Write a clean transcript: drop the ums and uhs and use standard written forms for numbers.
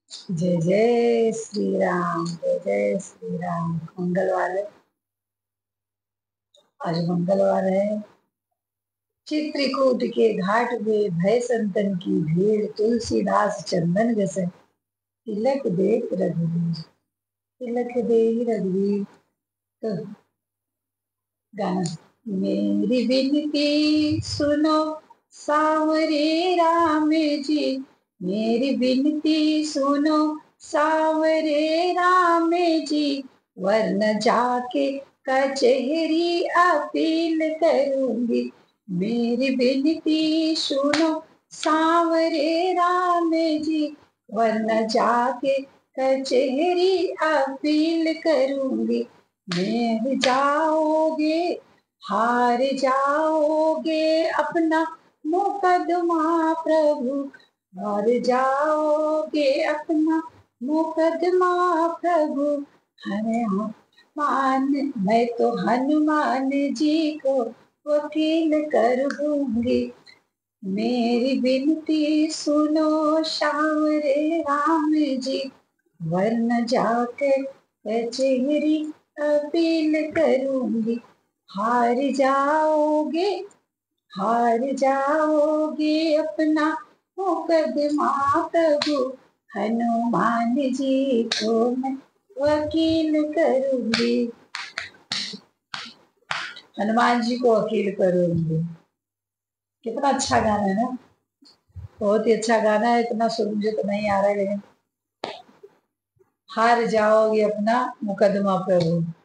जय जय श्री राम, जय जय श्री राम। मंगलवार है, आज मंगलवार है। चित्रकूट के घाट में भय संतन की भीड़, तुलसीदास चंदन घसे तिलक देख रघुवीर, तिलक दे रघुवीर। तो गाना। मेरी विनती सुनो सावरे राम जी, मेरी विनती सुनो सावरे राम जी, वरन जाके कचहरी अपील करूंगी। मेरी विनती सुनो सावरे राम जी, वरन जाके कचहरी अपील करूंगी। मैं जाओगे हार जाओगे अपना मुकदमा प्रभु, हार जाओगे अपना मुकदमा प्रभु। हनुमान, मैं तो हनुमान जी को वकील कर दूंगी। मेरी विनती सुनो सावरे राम जी, वरन जाके कचहरी अपील करूंगी। हार जाओगे, हार जाओगे अपना मुकदमा प्रभु, हनुमान जी को मैं वकील करूंगी। हनुमान जी को वकील करूंगी। कितना अच्छा गाना है ना, बहुत ही अच्छा गाना है। इतना सुर मुझे तो नहीं आ रहा है, लेकिन हार जाओगे अपना मुकदमा प्रभु,